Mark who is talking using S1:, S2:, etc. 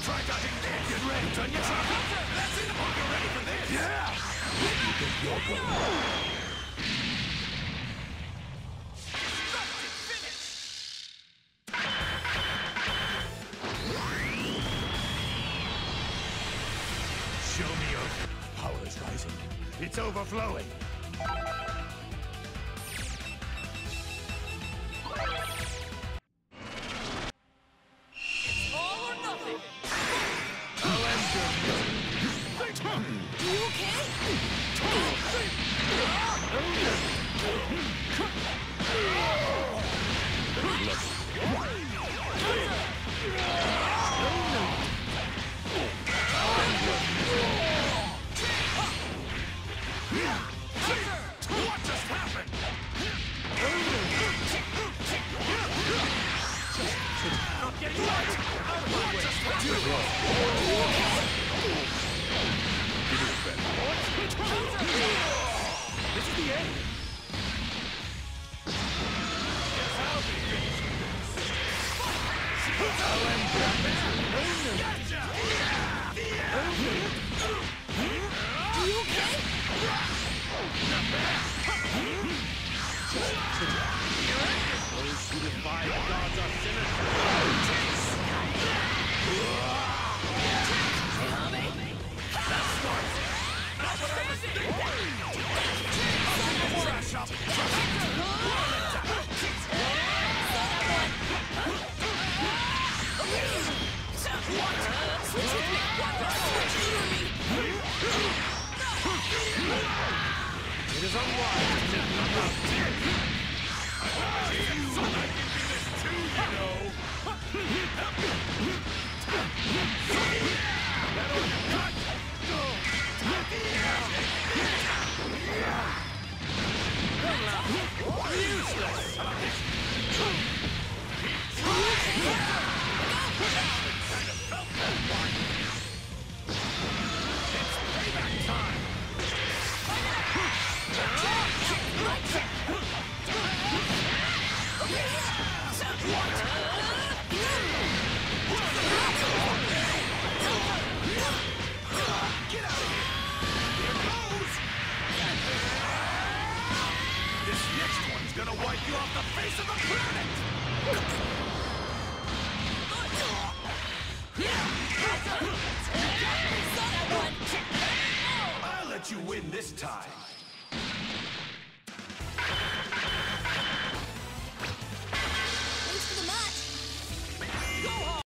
S1: Try dodging this! Get ready! Turn your shot! That's it! Are you ready for this? Yeah! You think you're going? Show me your power is rising. It's overflowing.
S2: It's all or nothing.
S1: I'll end your misery.
S2: You okay?
S1: What just happened? Not getting right. Out of my way. This is the end. Guess I'll be finishing this. I'll end your misery. Gotcha!
S2: You okay?
S1: Those who defy the gods are sinners. That starts it. Not what I was thinking. Trash up. It is unwise to take number 10. I can do this too, you know. That all you got? Useless. Kind of felt that one. It's payback time. Get out of here! Here goes! This next one's gonna wipe you off the face of the planet! I'll let you win this time.